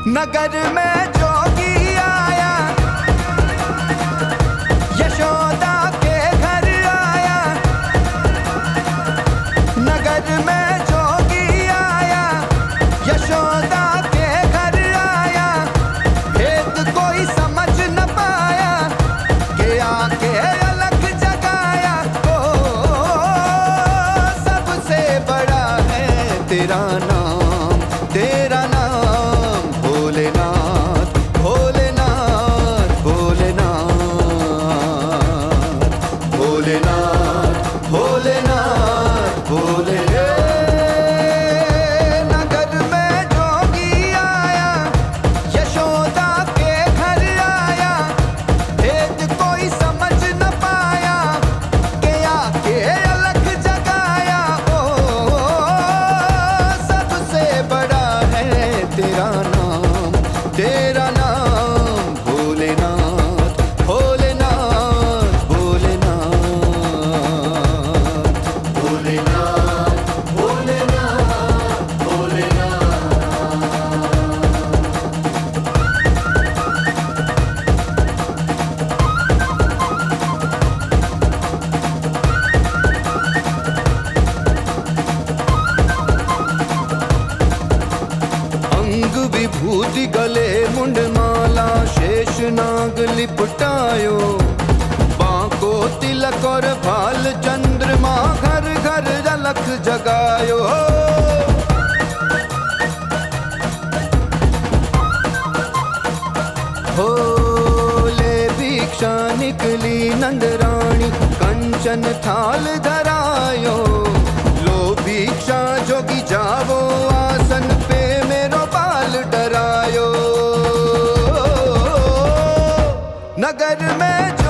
नगर में जोगी आया, यशोदा के घर आया। नगर में जोगी आया, यशोदा के घर आया। भेद कोई समझ न पाया कि आके अलग जगाया। ओ सबसे बड़ा है तेरा नाम, तेरा नाम भोलेनाथ, भोलेनाथ, भोलेनाथ, भोलेनाथ, भोलेनाथ, भोलेनाथ। नगर में जोगी आया, यशोदा के घर आया। भेद कोई समझ न पाया कि आके अलग जगाया। ओ सबसे बड़ा है तेरा नाम, तेरा नाम भोलेनाथ, भोलेनाथ, भोलेनाथ, भोलेनाथ, भोलेनाथ, भोलेनाथ। अंग विभूति गले मुंडमाला, शेष नाग लिपटायो। बांको तिलक और भाल चंद्रमा, घर घर झलक जगायो। हो ले भिक्षा निकली नंदरानी, कंचन थाल धरायो। लो भिक्षा जोगी जावो, आसन पे मेरो बाल डरायो। नगर में